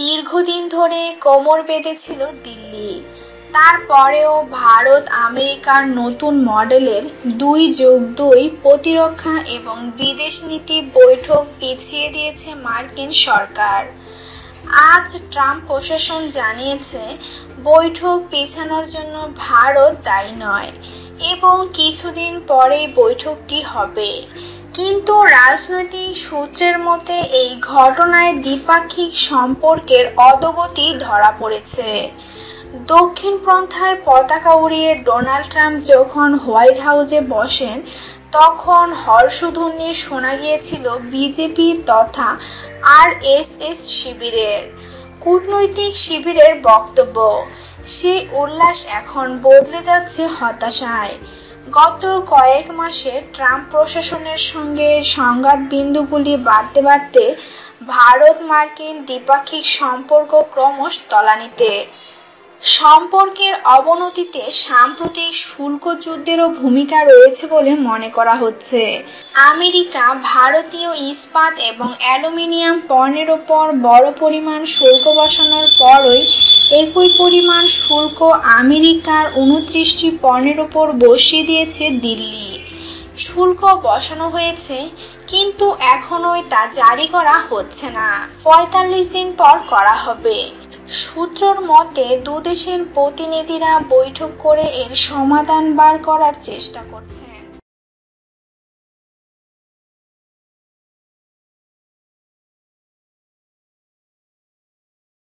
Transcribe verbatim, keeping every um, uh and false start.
দীর্ঘদিন ধরে কোমর বেঁধেছিল দিল্লি। তারপরেও ভারত আমেরিকার নতুন মডেলের দুই যোগ দুই প্রতিরক্ষা এবং বিদেশ নীতি বৈঠক পিছিয়ে দিয়েছে মার্কিন সরকার। আজ ট্রাম্প প্রশাসন জানিয়েছে বৈঠক পেছানোর জন্য ভারত দায়ী নয় এবং কিছুদিন পরেই বৈঠকটি হবে। কিন্তু রাজনৈতিক সূত্রের মতে এই ঘটনায় দ্বিপাক্ষিক সম্পর্কের অধোগতি ধরা পড়েছে। দক্ষিণপন্থায় পতাকা উড়িয়ে ডোনাল্ড ট্রাম্প যখন হোয়াইট হাউসে বসেন তখন হর্ষধ্বনি শোনা গিয়েছিল বিজেপি তথা আরএসএস শিবিরের। কূটনৈতিক শিবিরের বক্তব্য, সেই উল্লাস এখন বদলে যাচ্ছে হতাশায়। গত কয়েক মাসে ট্রাম্প প্রশাসনের সঙ্গে সংঘাত বিন্দুগুলি বাড়তে বাড়তে ভারত মার্কিন দ্বিপাক্ষিক সম্পর্ক ক্রমশ তলানিতে। সম্পর্কের অবনতিতে সাম্প্রতিক শুল্ক যুদ্ধেরও ভূমিকা রয়েছে বলে মনে করা হচ্ছে। আমেরিকা ভারতীয় ইস্পাত এবং অ্যালুমিনিয়াম পণ্যের ওপর বড় পরিমাণ শুল্ক বসানোর পরই একই পরিমাণ শুল্ক আমেরিকার উনত্রিশটি পণ্যের ওপর বসিয়ে দিয়েছে দিল্লি। শুল্ক বসানো হয়েছে কিন্তু এখনোই তা জারি করা হচ্ছে না। পঁয়তাল্লিশ দিন পর করা হবে। সূত্রর মতে দুদেশের প্রতিনিধিরা বৈঠক করে এর সমাধান বার করার চেষ্টা করছে।